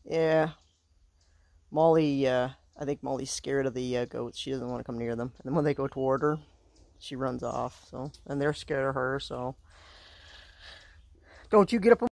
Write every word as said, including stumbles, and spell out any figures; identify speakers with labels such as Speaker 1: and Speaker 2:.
Speaker 1: Yeah. Molly, uh, I think Molly's scared of the uh, goats. She doesn't want to come near them. And then when they go toward her, she runs off. So, and they're scared of her, so. Don't you get up